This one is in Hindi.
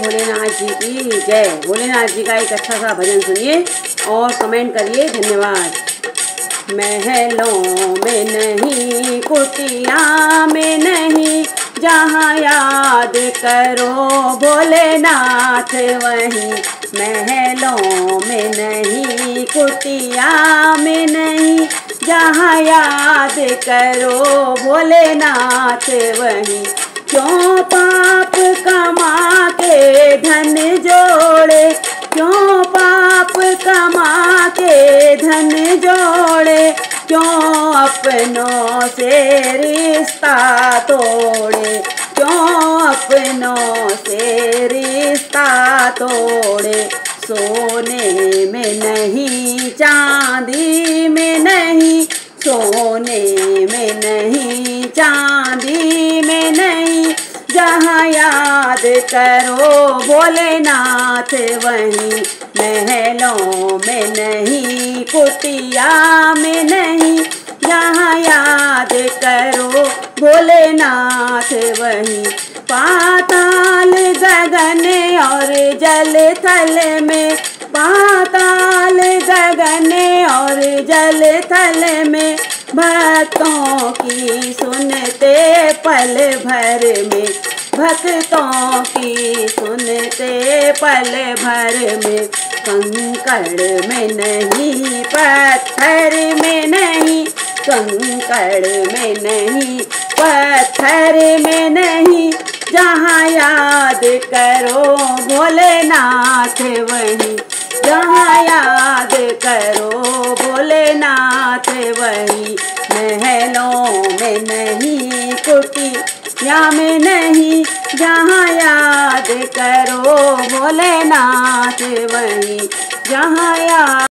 भोलेनाथ जी की जय। भोलेनाथ जी का एक अच्छा सा भजन सुनिए और कमेंट करिए। धन्यवाद। महलों में नहीं, कुटिया में नहीं, जहाँ याद करो भोलेनाथ वहीं। महलों में नहीं, कुटिया में नहीं, जहाँ याद करो भोलेनाथ वहीं। क्यों पाप कमा के धन जोड़े, क्यों पाप कमा के धन जोड़े, क्यों अपनों से रिश्ता तोड़े, क्यों अपनों से रिश्ता तोड़े। सोने में नहीं, चांदी में नहीं, सोने में नहीं, चांदी में नहीं, जहाँ याद करो भोलेनाथ वहीं। महलों में नहीं, कुटिया में नहीं, जहाँ याद करो भोलेनाथ वहीं। पाताल गगन और जल थल में, पाताल गगन और जल थल में, भक्तों की सुनते पल भर में, भक्तों की सुनते पल भर में। कंकड़ में नहीं, पत्थर में नहीं, कंकड़ में नहीं, पत्थर में नहीं, जहाँ याद करो भोलेनाथ वहीं। जहाँ याद करो भोलेनाथ वहीं। महलों में नहीं, कुटिया में नहीं, जहाँ याद करो भोलेनाथ वहीं। जहाँ याद